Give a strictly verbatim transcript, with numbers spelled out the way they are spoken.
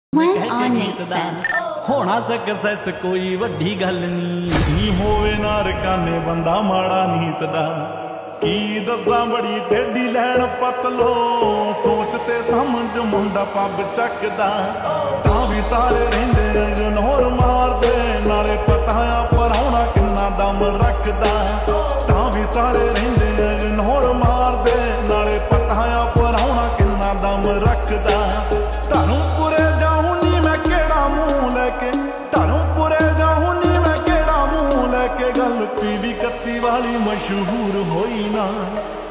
When on Nate said, होना success कोई वड्डी गल नी होवे ना रकाने बंदा माड़ा नीत दा की दसा बड़ी टेढ़ी लैन पतलो सोचते समझ मुंडा पब चकदा तां भी सारे रहिंदे इग्नोर मारदे नाले पता आ पराउणा किन्ना दम रखदा तां भी सारे रहिंदे इग्नोर मारदे नाले पता आ पराउणा किन्ना दम रखदा धर्मपुरे जाऊं नी मैं केड़ा मुंह लेके धर्मपुरे जाऊं नी मैं केड़ा मुंह लेके गल पीढ़ी कत्ती वाली मशहूर होई ना।